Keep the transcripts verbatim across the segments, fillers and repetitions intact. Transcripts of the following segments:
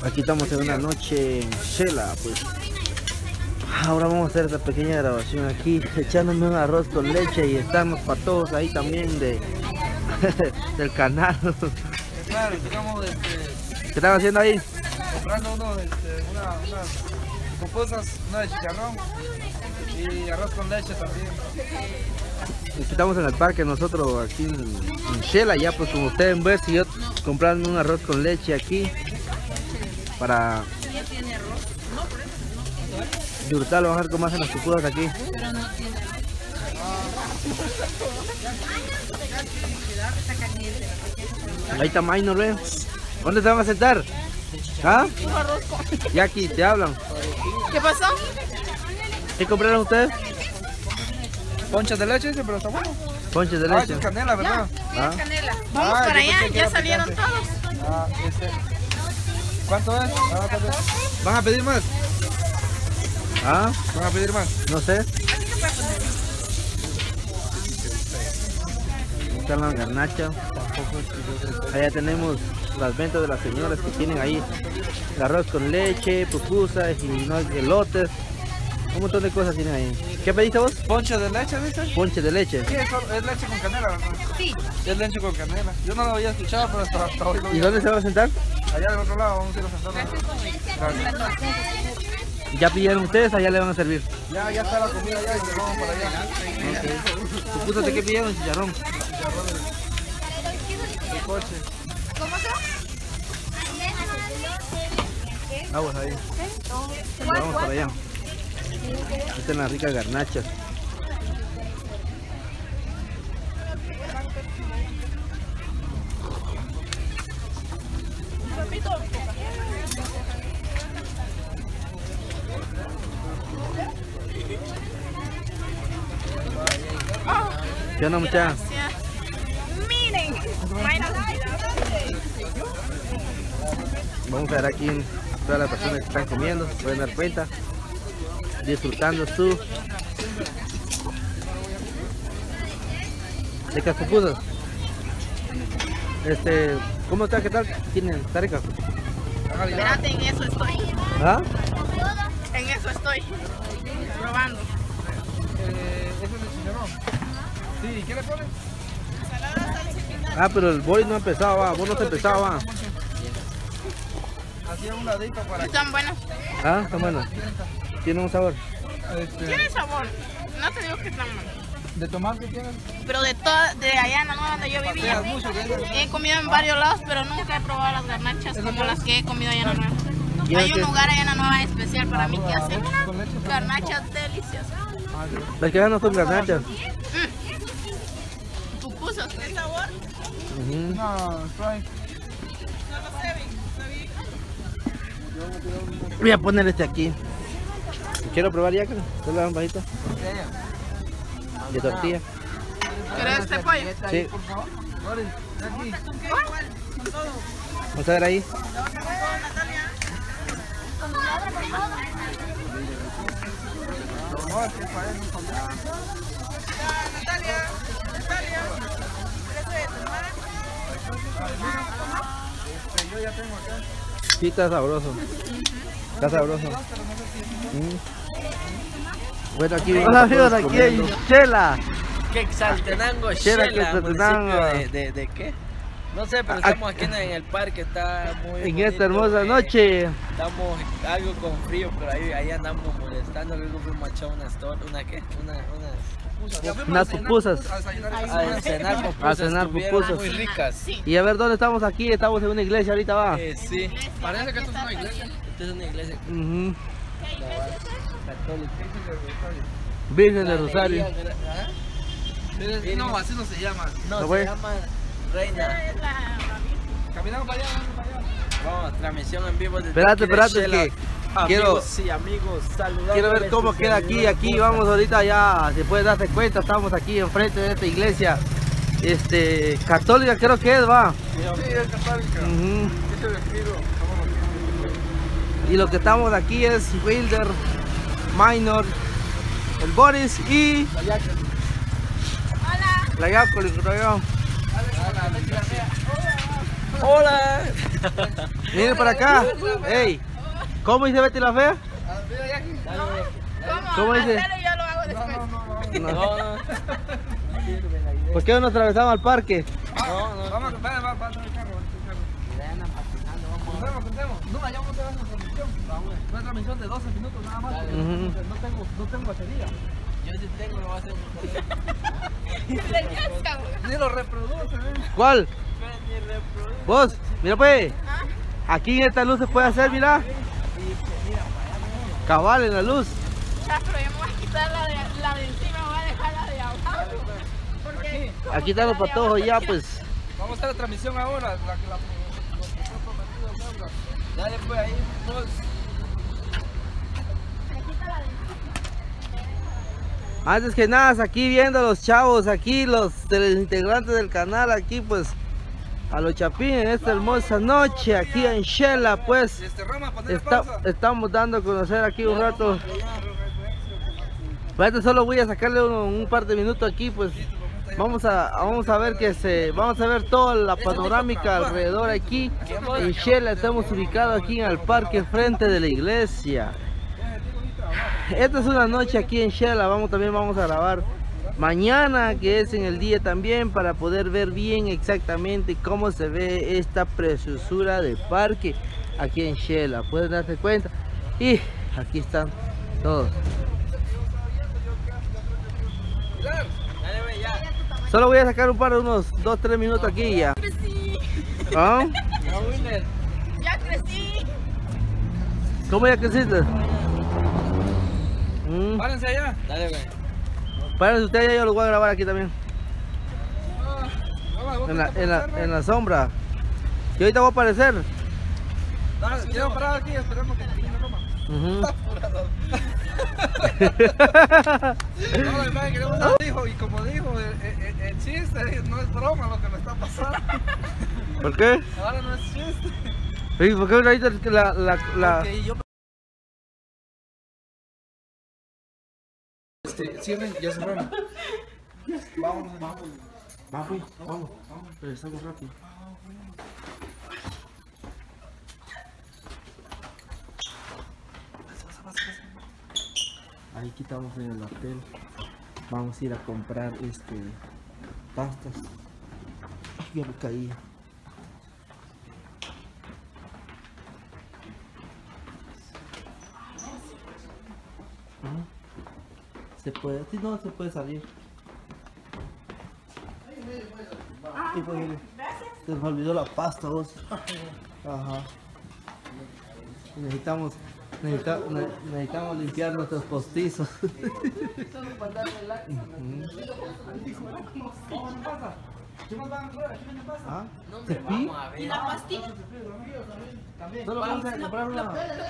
Aquí estamos en una noche en Shela, pues. Ahora vamos a hacer esta pequeña grabación aquí, echándome un arroz con leche y estamos para todos ahí también de del canal. Claro, digamos, este, ¿Qué están haciendo ahí? comprando uno, este, una, unas pupusas, una de chicharrón y arroz con leche también. Aquí estamos en el parque nosotros aquí en, en Shela, ya pues como ustedes ven, si yo comprando un arroz con leche aquí para disfrutarlo, vamos a ver cómo hacen las pupusas aquí. Ahí está Minor, ¿ven? ¿Dónde se van a sentar? ¿Ah? Jackie, te hablan. ¿Qué pasó? ¿Qué compraron ustedes? Ponches de leche, pero está bueno. Ponches de Ah, leche. es canela, ¿verdad? ¿Ah? Canela. Vamos Ah, para yo allá, pensé que ya era salieron picante. todos. Ah, este. ¿Cuánto es? Ah, ¿cuánto es? ¿Van a pedir más? ¿Ah? ¿Van a pedir más? No sé. Ahí están las garnachas. Allá tenemos las ventas de las señoras que tienen ahí el arroz con leche, pupusas y no, elotes. Un montón de cosas tienen ahí. ¿Qué pediste vos? ¿Ponche de leche, dice? Ponche de leche. Sí, es, es leche con canela, ¿verdad? Sí. Es leche con canela. Yo no lo había escuchado, pero hasta, hasta hoy lo ¿Y vi. dónde se va a sentar? Allá del otro lado, vamos a ir a sentarnos. Gracias. ¿Ya pidieron ustedes? Allá le van a servir. Ya, ya está la comida allá y nos vamos para allá. Okay. ¿Pupusas de qué pidieron? Chicharrón. El coche. ¿Cómo se va? Aguas ahí. Ya vamos para allá. Aquí están las ricas garnachas. ¿Qué onda, muchacha? Miren. Vamos a ver aquí todas las personas que están comiendo, se pueden dar cuenta, disfrutando su ricas pupusas. Este, ¿cómo está? ¿Qué tal? ¿Tienen? ¿Está rica? Espérate, en eso estoy. ¿Ah? En eso estoy. Probando. Eh, ¿Ese es el chicharrón? Sí, ¿qué le ponen? Ah, pero el boy no empezaba, vos no te empezaba. Hacía un ladito para que... Están buenas. Ah, está bueno. Tiene un sabor. Este, Tiene sabor. No te digo que están buenas. ¿De tomate tienen? Pero de toda, de allá en la nueva donde yo vivía, Pateas mucho, ¿qué? he comido en varios lados, pero nunca he probado las garnachas como las que he comido allá en la nueva. ¿Y Hay es un que- lugar allá en la nueva especial para mí que hace Con leche. garnachas deliciosas. Las que no son garnachas. Mm. Pupusas, ¿qué sabor? Ujú. No, try. Voy a poner este aquí. Quiero probar ya, que le dan bajito. De tortilla. ¿Quieres este pollo? Sí. Por favor. Boris, aquí. Vamos a ver ahí. No, es que para él no falta. Este, yo ya tengo acá. Sí, está sabroso. Está sabroso. Mm. Bueno, aquí Hola amigos, todos aquí en comiendo. Shela. Quetzaltenango, Shela, Shela, Quetzaltenango. municipio de, de, de qué? No sé, pero Ah, estamos aquí en el parque, está muy En bonito, esta hermosa eh, noche. Estamos algo con frío, pero ahí, ahí andamos molestando, luego fuimos a echar unas tortas, ¿una qué? Una, unas... Unas pupusas. A desayunar. A cenar pupusas, A cenar estuvieron pupusas. muy ricas. Sí. Y a ver dónde estamos aquí. Estamos en una iglesia ahorita, va. Eh, sí, Parece que esto es una iglesia. esta es una iglesia Ujú. católica. Virgen del Rosario. ¿Ah? No, así no se llama. No, ¿No se fue? llama Reina. Caminamos para allá, vamos para allá. Vamos, transmisión en vivo desde Espérate, aquí de espérate, Shela. que quiero- Amigos y amigos, saludándoles Quiero ver cómo su queda aquí. servidor Aquí Costa. vamos ahorita ya. Se puede darse cuenta. Estamos aquí enfrente de esta iglesia. Este, católica creo que es, va. Sí, es católica. Ujú. Dice vestido. Y lo que estamos aquí es Wilder, Minor, el Boris y la Yacoli, creo yo. Hola. Miren para acá. Ey, ¿cómo dice Betty la fea? Ah, mira, ya aquí. ¿Cómo? ¿Cómo dice? Hacerlo y yo lo hago No, después. no, no, no. No. No, no. ¿Por qué no nos atravesamos al parque? No, no. Vamos, vaya, va, va, el carro, el carro. Mira, andan patinando, vamos. Crucemos, crucemos. No, allá vamos a ver una transmisión. Vamos. Una transmisión de doce minutos nada más. Dale. Ujú. No tengo, no tengo batería. Yo sí tengo, lo voy a hacer. Le casca, güey. Ni lo reproduce, ¿eh? ¿Cuál? Ni reproduce. Vos, mira pues. Aquí en esta luz se puede hacer, mira. Cabal en la luz. Ya, pero yo me voy a quitar la de, la de encima, me voy a dejar la de abajo. Porque Aquí están los patojos ya, pues. Vamos a hacer la transmisión ahora. La que la, lo que fue prometido, Laura. Dale, pues ahí, vos. Antes que nada, aquí viendo a los chavos, aquí los integrantes del canal, aquí pues a los chapines en esta hermosa noche, aquí en Shela, pues Este Roma, ponle está- pausa. estamos dando a conocer aquí un rato. Para esto solo voy a sacarle un, un par de minutos aquí, pues vamos a vamos a ver que se vamos a ver toda la panorámica alrededor aquí en Shela. Estamos ubicados aquí en el parque frente de la iglesia. Esta es una noche aquí en Shela, vamos también vamos a grabar mañana, que es en el día también, para poder ver bien exactamente cómo se ve esta preciosura de parque aquí en Shela. Pueden darse cuenta. Y aquí están todos. Dale, pues ya. Solo voy a sacar un par de unos dos tres minutos aquí y ya. crecí, ¿Ah? No, Winner. ya crecí. ¿Cómo ya creciste? Mm. Párense allá. Dale, pues. Párense ustedes, ya yo los voy a grabar aquí también. Ah, vamos, vos En la, te en la, aparecer, en la sombra. Y ahorita voy a aparecer. Dale, quiero parar aquí, esperemos que termine Roma. Ujú. No, la verdad que queremos dar dijo, y como dijo, el, el- el chiste no es broma lo que me está pasando. ¿Por qué? Ahora no es chiste. ¿Y por qué ahorita es que la, la, la... Porque yo... Este, cierren, ya cerraron. Vamos, vamos. Vamos, vamos, vamos. Regresamos rápido. Ahí quitamos en el hotel. Vamos a ir a comprar este pastas. Ay, ya me caí. Ajá. Se puede, si no se puede salir. Y pues, mire, se nos olvidó la pasta, vos. Ajá. Necesitamos, necesita- ne- necesitamos limpiar nuestros postizos. ¿Ah? ¿Cepillo? Vamos a ver. ¿Y la pastilla? Solo vamos a comprar una.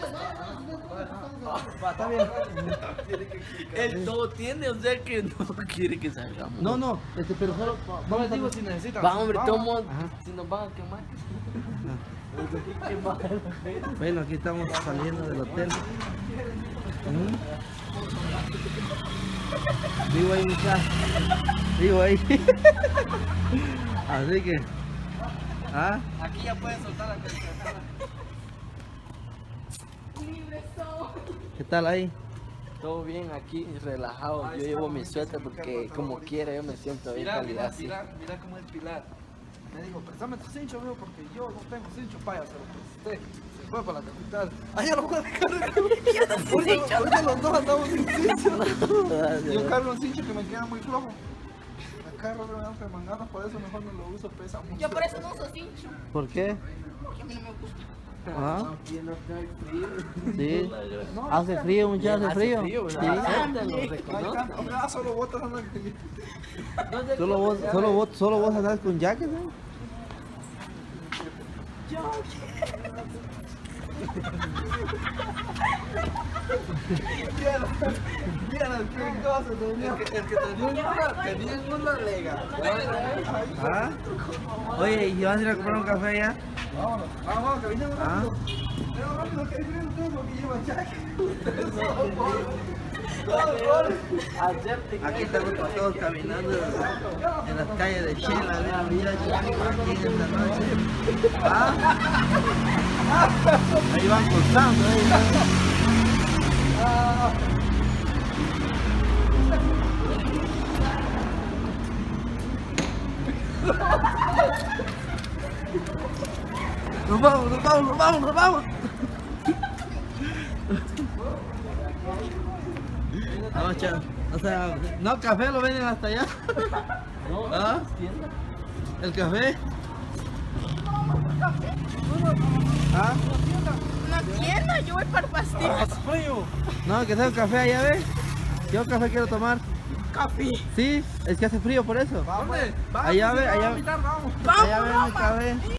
Va, está bien. Él todo tiene, o sea que no quiere que salgamos. No, no, este, pero solo. No les digo si necesitan. Va, hombre, tomo. Ajá. Si nos van a quemar. Bueno, aquí estamos saliendo del hotel. ¿Mm? Vivo ahí, muchachos. Vivo ahí. Así que. ¿Ah? Aquí ya pueden soltar la cabeza. ¿Qué tal ahí? Todo bien aquí, relajado. Yo llevo mi suéter porque como quiera yo me siento bien Mira, calidad mira, así. mira, mira cómo es Pilar. Me dijo, préstame tu cincho, amigo, porque yo no tengo cincho, vaya, se lo presté. Se fue para la capital. Ah, ya lo voy a dejar. Ahorita ahorita los dos andamos sin cincho. Yo cargo un cincho que me queda muy flojo. Me cargo de unas remangadas, por eso mejor no lo uso, pesa mucho. Yo por eso no uso cincho, ¿Por qué? porque a mí no me gusta. ¿Ah? Aquí no está frío. Sí. Hace frío, muchachos, hace frío. ¿verdad? Sí. Acéptenlo, Ay, reconozcan. tanto, ah, solo botas andan aquí. Solo vos, solo vos, solo vos andás con jacket, ¿eh? Mira, qué cosa tenía. El que, el que tenía un mula, tenía un mula lega. ¿Ah? Oye, ¿y vas a ir a comprar un café ya? Vámonos, vamos, vamos, caminemos Ah. rápido. Pero rápido, que hay frío ustedes porque llevan jaque. Ustedes son pobres. Todos pobres. Aquí estamos todos caminando en las calles de Shela, vean muchachos, aquí en esta noche. ¿Ah? Ahí van cortando, ahí van. Ah. Nos vamos, nos vamos, nos vamos, nos vamos. No, chao. O sea, no, café lo venden hasta allá. ¿Ah? ¿El café? ¿Ah? Una tienda, yo voy para pastillas. No, que sea un café allá, ¿ves? Yo café quiero tomar. Café. Sí, es que hace frío por eso. Vamos, Allá ve, allá. vamos, vamos. Allá ven el café.